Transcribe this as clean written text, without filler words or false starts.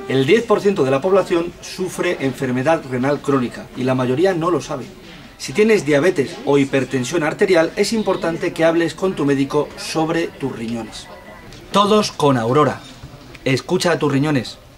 El 10% de la población sufre enfermedad renal crónica y la mayoría no lo sabe. Si tienes diabetes o hipertensión arterial, es importante que hables con tu médico sobre tus riñones. Todos con Aurora. Escucha a tus riñones.